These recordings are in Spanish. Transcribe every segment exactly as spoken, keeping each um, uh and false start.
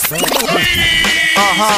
Ajá.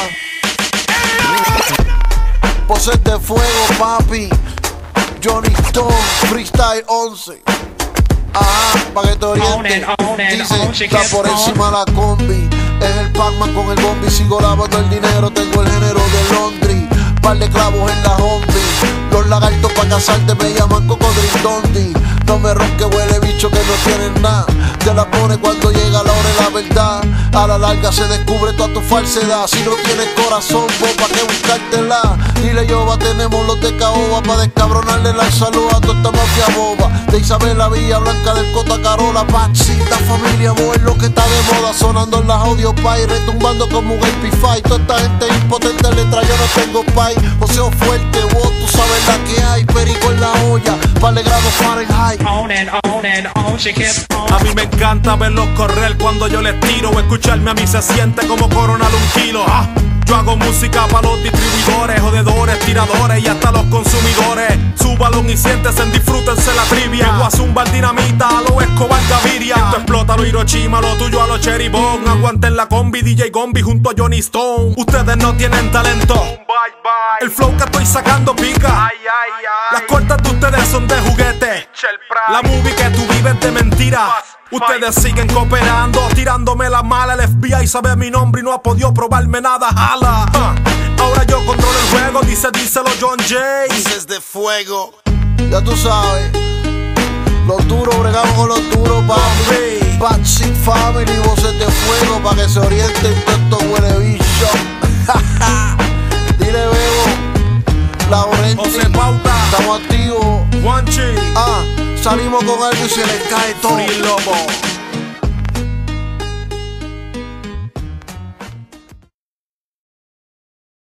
Poses de fuego, papi. Johnny Stone, Freestyle once. Ajá, pa' que te oriente. Dice, está por encima la combi. Es el Pac-Man con el bombi. Sigo lavando el dinero, tengo el género de Londres. Par de clavos en la homie. Los lagartos pa' casarte me llaman cocodrilondi. No me ronque, huele bicho que no tienen nada. Te la pone cuando llega la hora de la verdad. A la larga se descubre toda tu falsedad. Si no tienes corazón, vos pa' que buscártela. Dile Yoba, tenemos los de Caoba pa' descabronarle la salud a toda esta mafia boba. De Isabela Villa Blanca del Cota Carola, Paxita, familia, vos es lo que está de moda. Sonando en las audio pay, retumbando como un A P cinco. Toda esta gente impotente letra, yo no tengo pay. O sea, fuerte, vos, tú sabes la que hay. Perico en la olla, par de grados Fahrenheit. On and on and on, she kept on. A mí me encanta verlos correr cuando yo les tiro. O escucharme a mí se siente como coronar un kilo. Ah, yo hago música para los distribuidores, jodedores, tiradores y hasta los consumidores. Súbalo y siéntese, disfrútense la trivia. Llego a zumbar dinamita a lo Escobar Gaviria. Esto explota lo Hiroshima, lo tuyo a lo Cherry Bomb. Aguanten la combi, D J Gombi junto a Johnny Stone. Ustedes no tienen talento. Bye bye. El flow que estoy sacando pica. Ay, ay, ay. Las cortas de ustedes son de juguete. La movie que tú vives de mentira. Ustedes siguen cooperando, tirándome la mala. El F B I sabe mi nombre y no ha podido probarme nada. Jala. Uh, ahora yo controlo el juego, dice, díselo John Jay. Dices de fuego, ya tú sabes. Los duros, bregamos con los duros, papi. Backseat Family, voces de fuego, pa' que se orienten todos estos huele bichos. Dile Bebo, Laurenti, José Pauta, estamos activos. Juanchi, Ah, salimos con algo y se les cae todo. Free Lobo.